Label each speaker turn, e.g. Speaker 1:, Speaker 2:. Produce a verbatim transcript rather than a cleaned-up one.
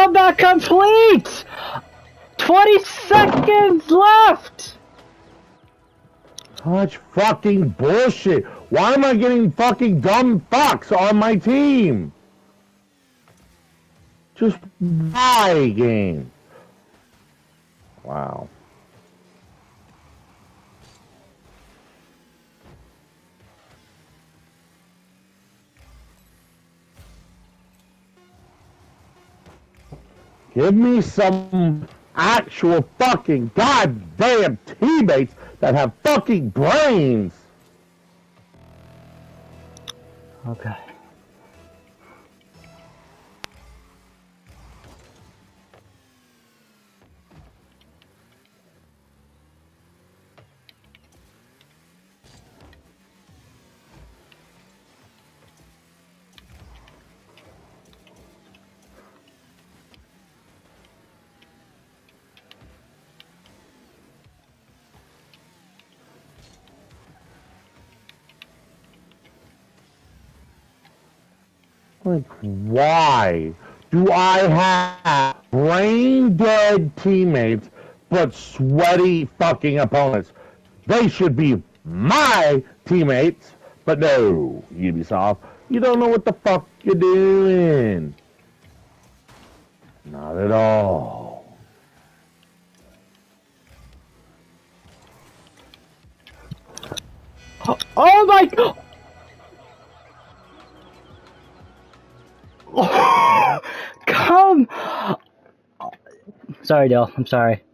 Speaker 1: combat complete! twenty seconds left!
Speaker 2: Such fucking bullshit. Why am I getting fucking dumb fucks on my team? Just why, game? Wow. Give me some actual fucking goddamn teammates that have fucking brains.
Speaker 1: Okay.
Speaker 2: Like, why do I have brain-dead teammates but sweaty fucking opponents? They should be my teammates, but no, Ubisoft, you don't know what the fuck you're doing. Not at all.
Speaker 1: Oh my god! Come! Sorry, Dale. I'm sorry.